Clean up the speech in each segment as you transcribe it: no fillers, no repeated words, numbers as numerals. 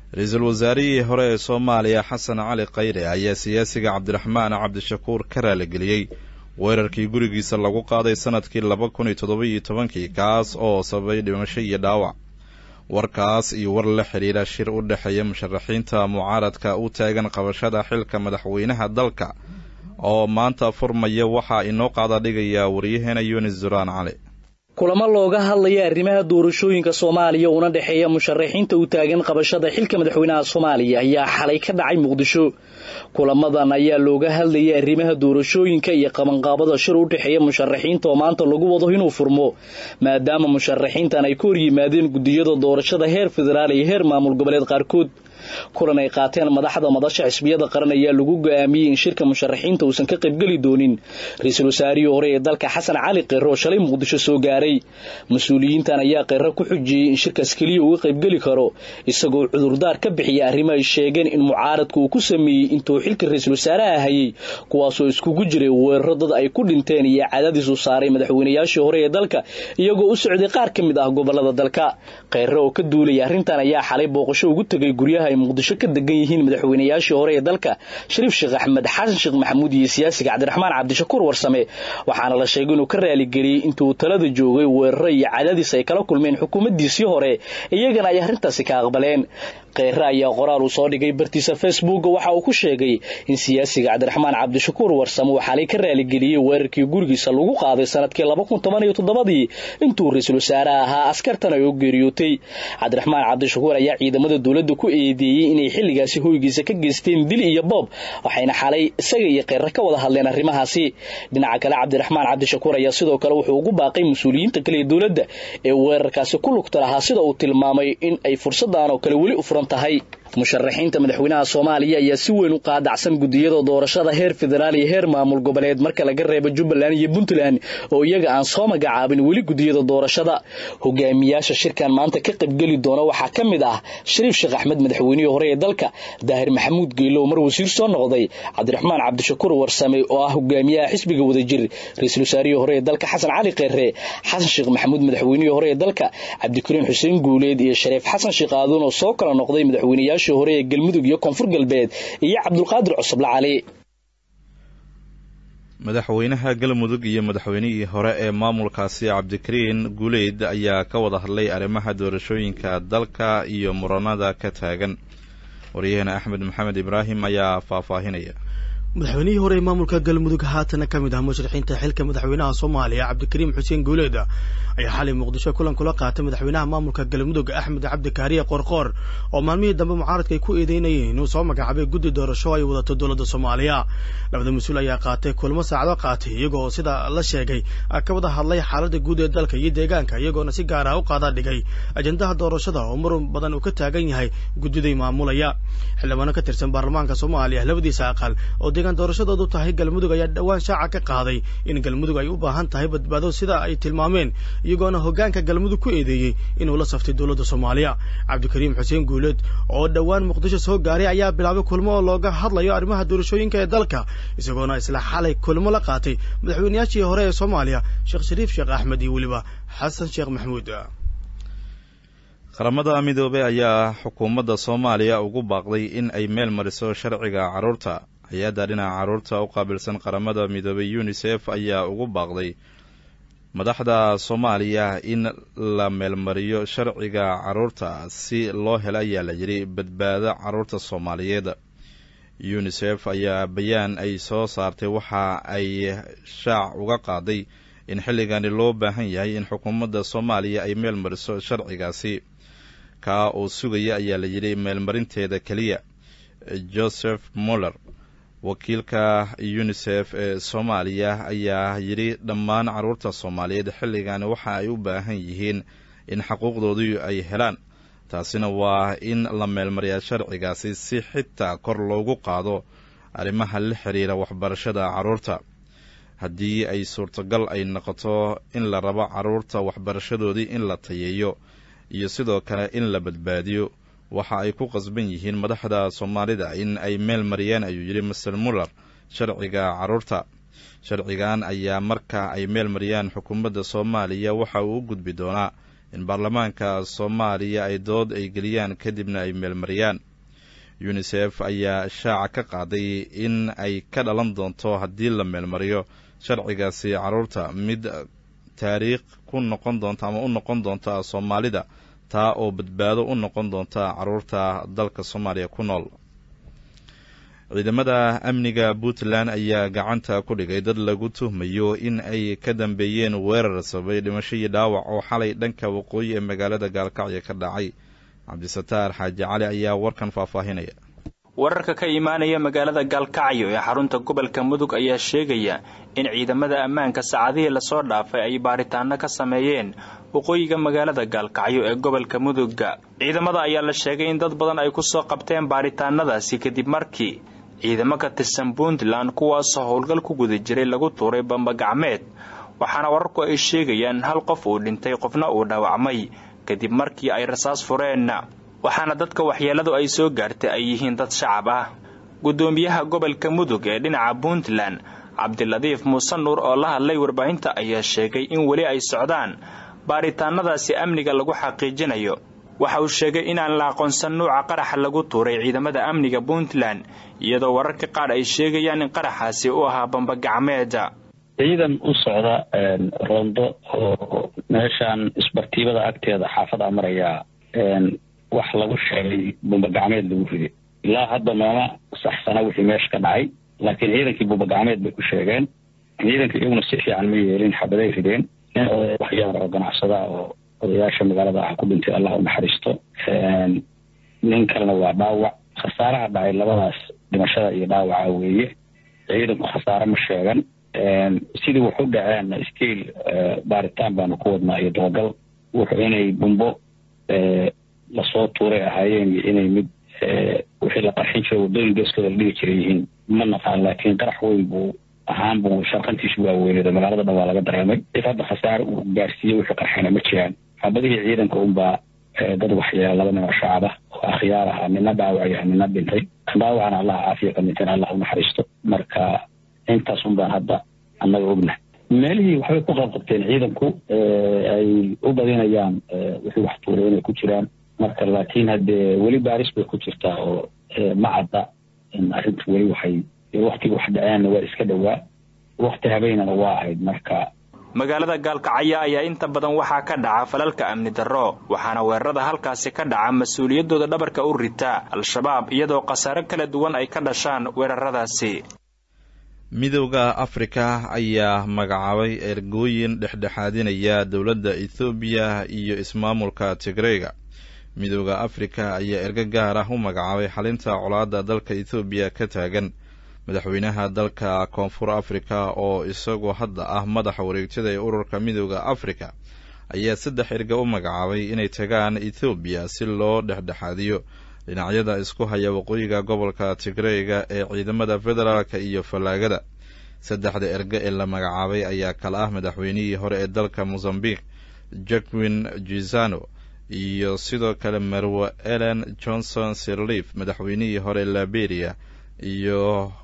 ra-iisul wasaarihii hore ee Soomaaliya Xasan Cali Khayre ayaa siyaasiga Cabdiraxmaan Cabdishakuur ka raaligeliyay weerarkii gurigiisa lagu qaaday sanadkii 2017 kaas oo sababay dhimasho iyo dhaawac. warkaas iyo war la xiriira shir u dhaxeeya musharaxiinta mucaaradka u taagan qabashada xilka madaxweynaha dalka oo maanta furmaya waxa inoo qaada dhigaya wariyaheena Yunis Duraan Cali. kulamo looga hadlaya arrimaha doorashooyinka Soomaaliya una dhaxeeya musharaxiinta u taagan qabashada xilka madaxweynaha Soomaaliya ayaa xalay ka dhacay Muqdisho. kulamadan ayaa looga hadlayay arrimaha doorashooyinka iyo qabanqaabada shir u dhaxeeya musharaxiinta oo maanta lagu wado inuu furmo maadaama musharaxiintan ay ku yimaadeen gudiyada doorashada heer federaal iyo heer maamul goboleed qaarkood. kulan ay qaateen madaxda madasha xisbiyada qaran ayaa lagu go'aamiyay in shirka musharaxiinta uusan ka qayb gali doonin ra'iisul wasaarihii hore ee dalka Xasan Cali Khayre oo shalay Muqdisho soo gaaray. mas'uuliyiintan ayaa Khayre ku xujiyay in shirkaas kaliya uu qayb gali karo isagoo cudurdaar ka bixiyay arrimo ay sheegeen in mucaaradku uu ku sameeyay intuu xilka ra'iisul wasaaraha hayay kuwaas oo iskugu jiray weeraro dad ay ku dhinteen iyo cadaadis u saaray madaxweynayaashii hore ee dalka iyagoo u socday qaar ka mid ah gobolada dalka. Khayre oo ka duulay arrintan ayaa xalay booqasho ugu tagay guryaha Muqdisho ka degan yihiin madaxweynayaashii hore ee dalka Shariif Sheekh Axmed Xasan Sheekh Maxamuud iyo siyaasiga Cabdiraxmaan Cabdishakuur Warsame waxaana la sheegay inuu ka raali geliyay intuu talada joogay weeraro iyo cadaadis ay kala kulmeen xukuumaddiisii hore iyagana ay arrintaasi ka aqbaleen. Khayre ayaa qoraal uu soo dhigay bartiisa Facebook waxa uu ku sheegay in siyaasiga Cabdiraxmaan Cabdishakuur Warsame uu xalay ka raali geliyay weerarkii gurigiisa lagu qaaday sanadkii 2017 intuu ra'iisul wasaaraha ahaa askartan ay u geeriyootay. Cabdiraxmaan Cabdishakuur ayaa ciidamada dawladda ku eedeeyay inay xilligaasi hoygiisa ka geysteen dil iyo boob waxayna xalay isaga iyo Khayre ka wada hadleen arrimahaasi. dhinaca kale Cabdiraxmaan Cabdishakuur ayaa sidoo kale wuxuu ugu baaqay mas'uuliyiinta kale ee dawladda ee weerarkaasi ku lugta lahaa sida uu tilmaamay in ay fursadaan oo kale wali u furan tahay. musharaxiinta madaxweynaha Soomaaliya ayaa si weyn u qaadacsan gudiyada doorashada heer federaal iyo heer maamul goboleed marka laga reebo Jubbaland iyo Puntland oo iyaga aan soo magacaabin wali gudiyada doorashada. hogaamiyaasha shirkan maanta ka qayb gali doona waxaa ka mid ah Shariif Sheekh Axmed madaxweynihii hore ee dalka, Daahir Maxamuud Geelo mar wasiir soo noqday, Cabdiraxmaan Cabdishakuur Warsame oo ah hogaamiyaha xisbiga Wadajir, ra'iisul wasaarihii hore ee dalka Xasan Cali Khayre, Xasan Sheekh Maxamuud madaxweynihii hore ee dalka, Cabdikariin Xuseen Guuleed iyo Shariif Xasan Sheekh Aadan oo soo kala noqday madaxweynayaashii hore ee Galmudug iyo Koonfur Galbeed iyo Cabdulqaadir Cusub Cali. madaxweynaha Galmudug iyo madaxweynihii hore ee maamulkaasi Cabdikariin Guuleed ayaa ka wada hadlay arrimaha doorashooyinka dalka iyo muranada ka taagan. wariyaheena Axmed Maxamed Ibraahim ayaa faahfaahinaya. madaxweynihii hore ee maamulka Galmudug haatan ka mid ah musharaxiinta xilka madaxweynaha Soomaaliya Cabdikariin Xuseen Guuleed ayaa xalay Muqdisho kulan kula qaatay madaxweynaha maamulka Galmudug Axmed Cabdi Kaariye Qorqor oo maalmihii dambe mucaaradka ay ku eedeynayeen inuu soo magacaabay guddi doorasho ay wadato dawladda Soomaaliya. labada mas'uul ayaa qaatay kulamo saacado qaatay iyagoo sida la sheegay ka wada hadlay xaaladda guud ee dalka iyo deegaanka iyagoona si gaar ah u qaada dhigay ajandaha doorashada oo mar badan uu ka taagan yahay guddiday maamulaya. xildhibaano ka tirsan baarlamaanka Soomaaliya labadiisa aqal oo deegaan doorashadoodu tahay Galmudug ayaa dhawaan shaaca ka qaaday in Galmudug ay u baahan tahay badbaado sida ay tilmaameen iyagoona hoggaanka Galmudug ku eedeeyay inuu la saftay dawladda Soomaaliya. Cabdikariin Xuseen Guuleed oo dhawaan Muqdisho soo gaaray ayaa bilaabay kulamo oo looga hadlayo arrimaha doorashooyinka ee dalka isagoona isla xalay kulamo la qaatay madaxweynayaashii hore ee Soomaaliya Sheekh Shariif Sheekh Axmed iyo waliba Xasan Sheekh Maxamuud. qaramada midoobay ayaa xukuumadda Soomaaliya ugu baaqday in ay meel mariso sharciga carruurta. hay-adda dhinaca carruurta u qaabilsan qaramada midoobay UNICEF ayaa ugu baaqday madaxda Soomaaliya in la meelmariyo sharciga carruurta si loo helo ayaa la yiri badbaado carruurta Soomaaliyeed. UNICEF ayaa bayaan ay soo saartay waxa ay shaac uga qaaday in xilligani loo baahan yahay in xukuumadda Soomaaliya ay meel mariso sharcigaasi ka oo sugaya ayaa la yiri meelmarinteeda kaliya. Joseph Muller wakiilka UNICEF ee Soomaaliya ayaa yiri dhammaan carruurta Soomaaliyeed xilligan waxa ay u baahan yihiin in xuquuqdoodu ay helaan. taasina waa in la meelmariyaa sharcigaasi si xitaa kor loogu qaado arrimaha la xiriira waxbarashada carruurta. haddii ay suurtagal ay noqoto in la rabo carruurta waxbarashadoodii in la tayeeyo iyo sidoo kale in la badbaadiyo waxa ay ku qasban yihiin madaxda Soomaalida in ay meel mariyaan ayuu yiri Mr. Muller sharciga carruurta. sharcigan ayaa marka ay meel mariyaan xukuumadda Soomaaliya waxa uu u gudbi doonaa in baarlamaanka soomaaliya ay dood ay geliyaan kadibna ay meelmariyaan. unisef ayaa shaaca ka qaaday in ay ka dhalan doonto haddii la meelmariyo sharcigaasi carruurta mid taariikh ku noqon doonta ama u noqon doonta soomaalida, taa oo badbaado u noqon doonta carruurta dalka soomaaliya ku nool. ciidamada amniga puntland ayaa gacanta ku dhigay dad lagu tuhmayo in ay ka dambeeyeen weerar sababay dhimasho iyo dhaawac oo xalay dhanka waqooyi ee magaalada gaalkacyo ka dhacay. cabdisataar xaaji cali ayaa warkan faahfaahinaya. wararka ka imaanaya magaalada gaalkacyo ee xarunta gobolka mudug ayaa sheegaya in ciidamada ammaanka saacadihii lasoo dhaafay ay baaritaano ka sameeyeen waqooyiga magaalada gaalkacyo ee gobolka mudugga. ciidamada ayaa la sheegay in dad badan ay ku soo qabteen baaritaanadaasi kadib markii ciidamo ka tirsan puntland kuwaasoo howlgal ku guda jiray lagu tuuray bambagacmeed, waxaana wararku ay sheegayaan hal qof uu dhintay qofna uu dhaawacmay kadib markii ay rasaas fureen, waxaana dadka waxyeeladu ay soo gaartay ay yihiin dad shacab ah. gudoomiyaha gobolka mudug ee dhinaca puntland cabdiladiif muuse nuur oo la hadlay warbaahinta ayaa sheegay in weli ay socdaan baaritaanadaasi amniga lagu xaqiijinayo. waxa uu sheegay inaan la aqoonsan nuuca qaraxa lagu tuuray ciidamada amniga puntland, iyadoo wararka qaar ay sheegayaan in qaraxaasi uu ahaa bambagacmeed. ciidan u socda roondo oo meeshaan isbartiibada agteeda xaafada maraya wax lagu sheegay bambagacmeed lagu riday. ilaa hadda meema saxsana wixii meesha ka dhacay, laakiin ciidankii bambagacmeed bay ku sheegeen. ciidanka iyaguna si fiican ma yeelin, xabaday rideen. nin waxyaar oo ganacsada oo odayaasha magaalada ah ku dhintay, allah u naxariisto. nin kalena waa dhaawac. khasaaraha dhacay labadaas dhimashada iyo dhaawaca weeye. ciidanku khasaare ma sheegan. sidii wuxu dhaceen stiil baaritaan baanu ku wadnaa iyo dabagal. wuxuu inay bumbo lasoo tuuray ahaayeen iyo inay mid wixii la qarxin jiray wadooyin geeskooda la dhigi jiray yihiin ma naqaan, laakiin qarax weyn buu ahaan buu sharqantiisu waa weyneeda magaalada dhan waa laga dareemay. if hadda khasaare uu gaarsiiyey wixii qarxina ma jiraan. xabadihii ciidanka unbaa dad waxyeela laba nin oo shacab ah oo akhyaar ah, nina dhaawacaya nina dhintay. dhaawacana allah caafiya ka dhinteen, allah u naxariisto. marka intaas unbaan hadda annaga ogna. meelihii waxbay ku qabqabteen ciidanku ay u badinayaan wixii wax tuuray inay ku jiraan. marka laakiin haddee weli baaris bay ku jirtaa oo ma cadda in arrintu weli waxay waktiga wax dhaceenna waa iska dhowaa, wakti habeenana waa ahayd. marka magaalada gaalkacyo ayaa inta badan waxaa ka dhaca falalka amni darro, waxaana weerarada halkaasi ka dhaca mas-uuliyaddooda dhabarka u rita al-shabaab, iyadoo khasaare kala duwan ay ka dhashaan weeraradaasi. midowda afrika ayaa magacaabay ergooyin dhexdhexaadinaya dowladda ethoobiya iyo ismaamulka tigreyga. midowda afrika ayaa ergo gaar ah u magacaabay xalinta colaadda dalka ethoobiya ka taagan. madaxweynaha dalka koonfur afrika oo isagoo hadda ah madaxa wareegtada ee ururka midowda afrika ayaa 3 erga u magacaabay inay tagaan ethoobiya si loo dhexdhexaadiyo dhinacyada isku haya waqooyiga gobolka tigreyga ee ciidamada federaalka iyo fallaagada. 3 erga ee la magacaabay ayaa kala ah madaxweynihii hore ee dalka Mozambique Jacquin Gisano iyo sidoo kale Marwa Ellen Johnson Sirleaf, madaxweynihii hore Liberia, iyo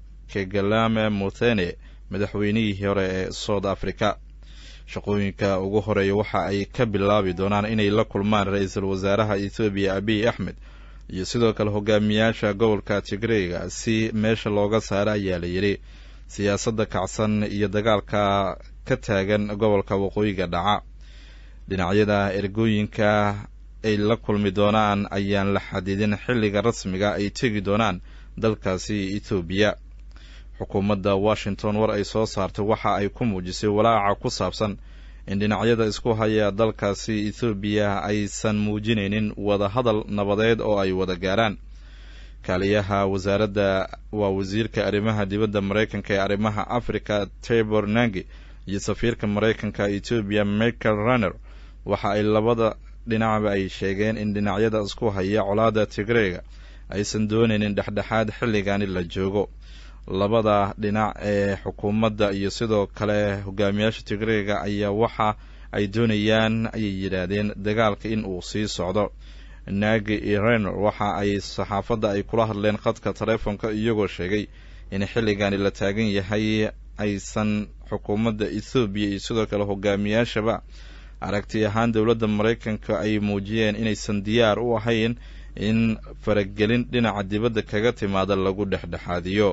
Kgalame Muthene, madaxweynihii hore ee South Africa. shaqooyinka ugu horeeya waxa ay ka bilaabi doonaan inay la kulmaan ra-iisul wasaaraha Ethiopia Abiy Ahmed iyo sidoo kale hogaamiyaasha gobolka Tigreyga si meesha looga saaro ayaa la yiri siyaasadda kacsan iyo dagaalka ka taagan gobolka waqooyiga dhaca. dhinacyada ergooyinka ay la kulmi doonaan ayaan la xadidin xilliga rasmiga ay tegi doonaan dalkaasi Ethiopia. xukuumadda Washington war ay soo saartay waxa ay ku muujisay walaaca ku saabsan in dhinacyada isku haya dalkaasi Ethiopia aysan muujinaynin wada hadal nabadeed oo ay wada gaaraan. kaaliyaha wasaaradda waa wasiirka arrimaha dibadda Mareykanka ee arrimaha Afrika Tabor Nangi iyo safiirka Mareykanka Ethiopia Michael Renner waxa ay labada dhinacba ay sheegeen in dhinacyada isku haya colaadda Tigreyga aysan doonaynin dhexdhexaad xilligan la joogo. labada dhinac ee xukuumadda iyo sidoo kale hogaamiyaasha Tigreyga ayaa waxa ay doonayaan ayay yiraahdeen dagaalka in uu sii socdo. Nagi iyo Renner waxa ay saxaafadda ay kula hadleen khadka taleefanka iyagoo sheegay in xilligan la taagan yahay aysan xukuumadda Ethiopia iyo sidoo kale hogaamiyaashaba aragti ahaan dowladda maraykanka ay muujiyeen inaysan diyaar u ahayn in faragelin dhinaca dibadda kaga timaada lagu dhexdhexaadiyo.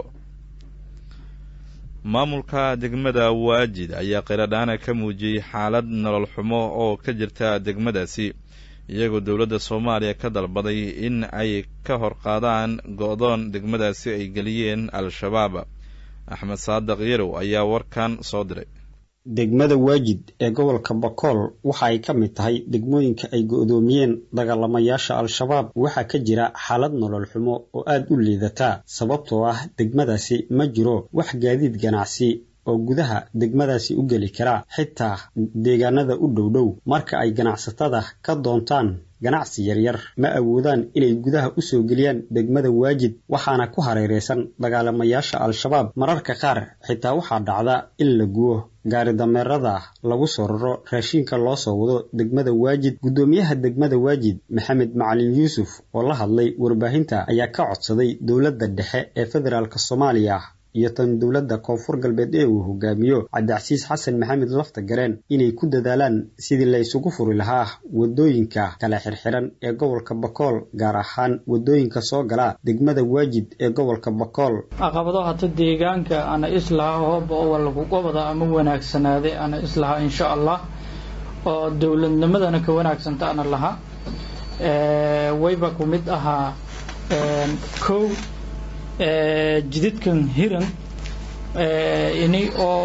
maamulka degmada waajid ayaa qiradhaana ka muujiyey xaalad nolol xumo oo ka jirta degmadaasi, iyagoo dowladda soomaaliya ka dalbaday in ay ka hor qaadaan go'doon degmadaasi ay geliyeen al-shabaab. axmed saadiq yarow ayaa warkan soo diray. degmada waajid ee gobolka bakool waxa ay ka mid tahay degmooyinka ay go'doomiyeen dagaalamayaasha al-shabaab. waxaa ka jira xaalad nolol xumo oo aad u liidata, sababtoo ah degmadaasi ma jiro wax gaadiid ganacsi oo gudaha degmadaasi u geli kara, xitaa deegaanada u dhowdhow marka ay ganacsatada ka doontaan ganacsi yaryar ma awoodaan inay gudaha u soo geliyaan degmada waajid, waxaana ku hareereysan dagaalamayaasha al-shabaab. mararka qaar xitaa waxaa dhacda in la gubo gaari dameerada lagu soo raro raashinka loo soo wado degmada waajid. guddoomiyaha degmada waajid maxamed macalin yuusuf oo la hadlay warbaahinta ayaa ka codsaday dowladda dhexe ee federaalka soomaaliya iyo tan dowladda koonfur galbeed ee uu hogaamiyo cabdicasiis xasan maxamed lafta gareen inay ku dadaalaan sidii la isugu furi lahaa wadooyinka kala xirxiran ee gobolka bakool, gaar ahaan wadooyinka soo gala degmada waajid ee gobolka bakool. caqabado hata deegaanka ana islaha hoob oo lagu gobada ama wanaagsanaaday ana islaha insha Allah oo dowladnimadana ka wanaagsanta ana laha wayba ku mid ahaa kow jididkan hiran inay oo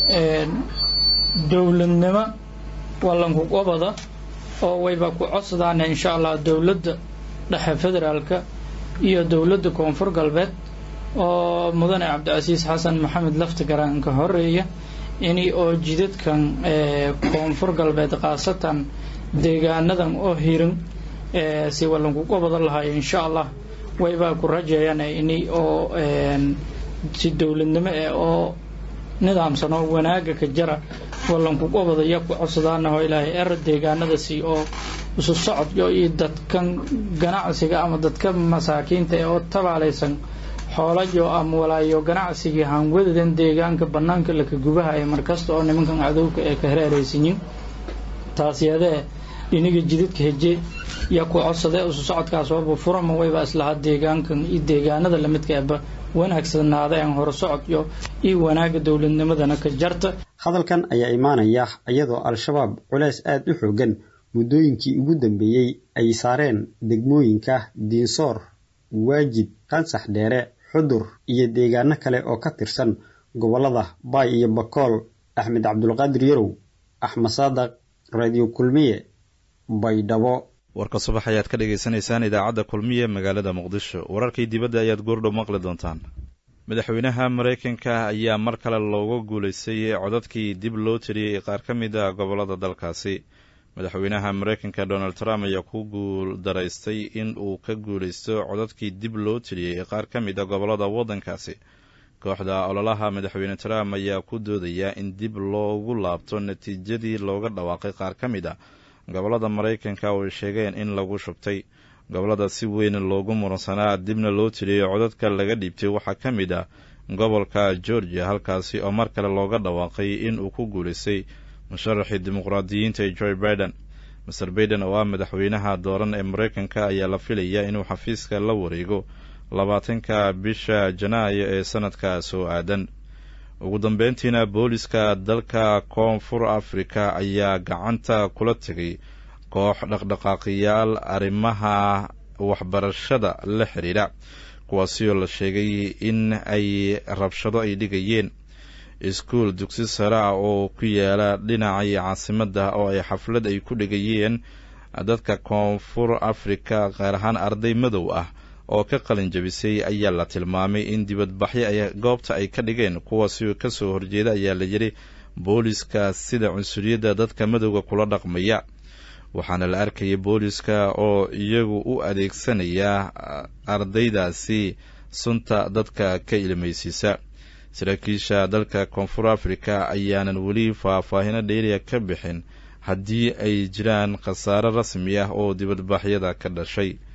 dowladnimo wallanku qobada oo wayba ku codsadaan insha Allah dowladda dhexe federaalka iyo dowladda koonfur galbeed oo mudane cabdicasiis xasan maxamed lafta garaan ka horeeya inay oo jididkan koonfur galbeed qaasatan deegaanadan oo hiran si wallanku qobada lahaa insha Allah wayba ku rajeeyaan inay oo si dowladnimo oo nidaamsan oo wanaaga ka jira wallanku qobada iyo ku codsadaan oo ilaahay deegaanada si oo isu socod iyo dadkan ganacsiga ama dadka masaakiinta oo tabaalaysan xoolayo ama walaayo ganacsiga han wadadan deegaanka banaanka la ka gubahay markasta oo nimankan cadowga ee ka hareeraysiin taasiyada iniga jididka heje ya ku codsaday isu socodkaas oo furama wayba islaha deegaankan iyo deegaanada la midka ah wanaagsanaaday hor socod iyo wanaaga dowladnimadana ka jarta. hadalkan ayaa imaanaya iyadoo al-shabaab culays aad u xoogan muddooyinkii ugu dambeeyay ay saareen degmooyinka diinsoor, waajid, qansax dheere, xudur iyo deegaano kale oo ka tirsan gobolada baay iyo bakool. axmed cabdulqaadir yarow, axmed saadiq, radio kulmiye, baydhabo. warka subax ayaad ka dhageysanaysaan idaacadda kulmiye magaalada muqdisho. wararkii dibadda ayaad goordhow maqli doontaan. madaxweynaha maraykanka ayaa mar kale looga guulaystay codadkii dib loo tiriyey qaar ka mid ah gobolada dalkaasi. madaxweynaha maraykanka donald trump ayaa ku guul daraystay in uu ka guulaysto codadkii dib loo tiriyey qaar ka mid ah gobolada waddankaasi. kooxda ololaha madaxweyne trump ayaa ku doodaya in dib loogu laabto natiijadii looga dhawaaqay qaar ka mid ah gobolada maraykanka oo ay sheegeen in lagu shubtay. gobolada si weyn loogu muransanaa dibna loo tiriyey codadka laga dhiibtay waxaa ka mid ah gobolka georgia, halkaasi oo mar kale looga dhawaaqay in uu ku guulaystay musharaxii dimuqraadiyiinta ee joe biden. master biden oo ah madaxweynaha dooran ee maraykanka ayaa la filayaa inuu xafiiska la wareego 20 bisha janaayo ee sanadka soo aadan. ugu dambeyntiina booliska dalka koonfur afrika ayaa gacanta kula tegay koox dhaqdhaqaaqiyaal arrimaha waxbarashada la xiriira, kuwaasi oo la sheegay in ay rabshado ay dhigayeen iskuul dugsi sare ah oo ku yaala dhinacay caasimadda oo ay xaflad ay ku dhigayeen dadka koonfur afrika, qaar ahaan arday madow ah oo ka qalin jabisay ayaa la tilmaamay in dibadbaxyo ay goobta ay ka dhigeen, kuwaasi oo ka soo horjeeda ayaa la yidhi booliska sida cunsuriyadda dadka madowga kula dhaqmaya. waxaana la arkayay booliska oo iyagu u adeegsanaya ardaydaasi sunta dadka ka ilmaysiisa. saraakiisha dalka koonfur afrika ayaanan weli faahfaahino dheeriya ka bixin haddii ay jiraan khasaare rasmi ah oo dibadbaxyada ka dhashay.